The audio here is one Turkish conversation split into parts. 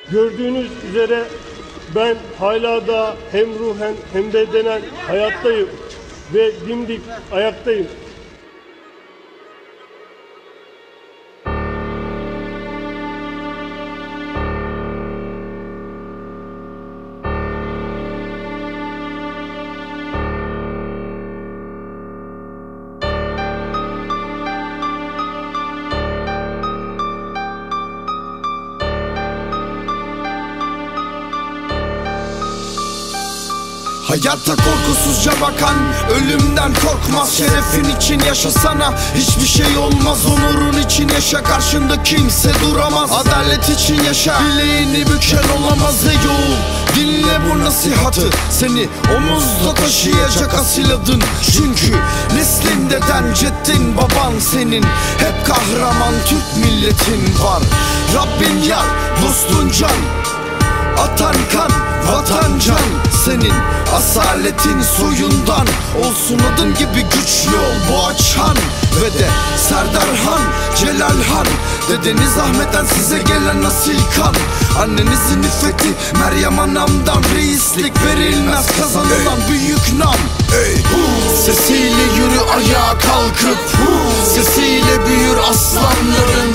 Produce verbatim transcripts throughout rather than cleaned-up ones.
Gördüğünüz üzere ben hala da hem ruhen hem bedenen hayattayım ve dimdik ayaktayım. Hayatta korkusuzca bakan ölümden korkmaz. Şerefin için yaşasana, hiçbir şey olmaz. Onurun için yaşa, karşında kimse duramaz. Adalet için yaşa, bileğini büken olamaz. Ey oğul, dinle bu nasihatı, seni omuzda taşıyacak asil adın. Çünkü neslin deden, ceddin, baban senin. Hep kahraman Türk milletin var. Rabbin yar, dostun can, atan kan, vatan can senin. Asaletin soyundan olsun adın gibi güçlü ol bu açan. Ve de Serdar Han, Celal Han, dedeniz Ahmet'ten size gelen asil kan. Annenizin iffeti Meryem Anam'dan, reislik verilmez kazanılan hey, büyük nam. Hey. Sesiyle yürü ayağa kalkıp, sesiyle büyür aslanların,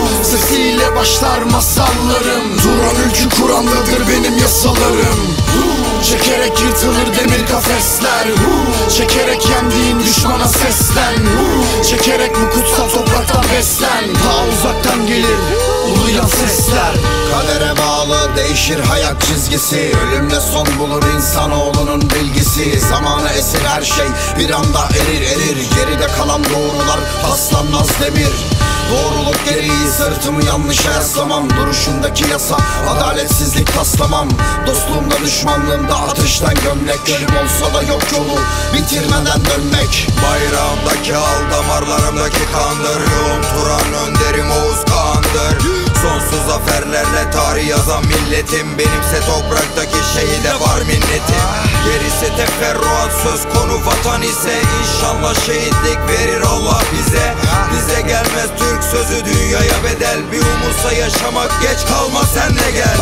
sesiyle başlar masallarım. Duran ülkü Kur'an'dadır benim yasalarım. Çekerek yırtılır demir kafesler, çekerek yendiğin düşmana seslen, çekerek bu kutsal topraktan beslen. Ta uzaktan gelir uluyan sesler. Kadere bağlı değişir hayat çizgisi, ölümle son bulur insanoğlunun bilgisi. Zamanı esir her şey bir anda erir erir, geride kalan doğrular paslanmaz demir. Doğruluk gereği sırtımı yanlışa yaslamam. Duruşumdaki yasa adaletsizlik taslamam. Dostluğumda düşmanlığımda ateşten gömlek. Ölüm olsa da yok yolu bitirmeden dönmek. Bayrağımdaki al damarlarımdaki kandır. Yolum Turan önderim Oğuz Kağan'dır. Sonsuz zaferlerle tarih yazan milletim. Benimse topraktaki şehide var minnetim. Gerisi teferruat söz konu vatan ise İnşallah şehitlik verir Allah bize. Bize gelmez Türk sözü dünyaya bedel. Bir umutsa yaşamak geç kalma sen de gel.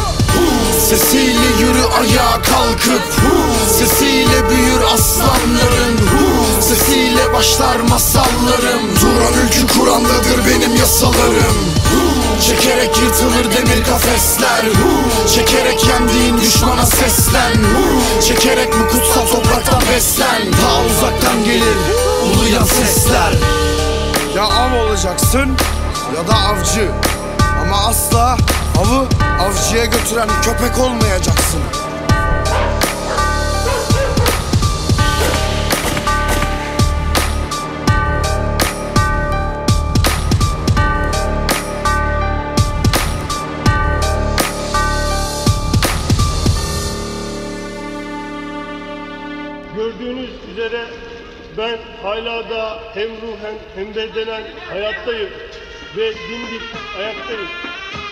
Sesiyle yürü ayağa kalkıp, sesiyle büyür aslanların, sesiyle başlar masallarım. Duran ülkü Kur'an'dadır benim yasalarım. Çekerek yırtılır demir kafesler, çekerek yendiğin düşmana seslen, çekerek bu kutsal topraktan beslen. Ta uzaktan gelir uluyan sesler. Ya av olacaksın ya da avcı, ama asla avı avcıya götüren köpek olmayacaksın. Gördüğünüz üzere ben hala da hem ruhen hem bedenen hayattayım ve dimdik ayaktayım.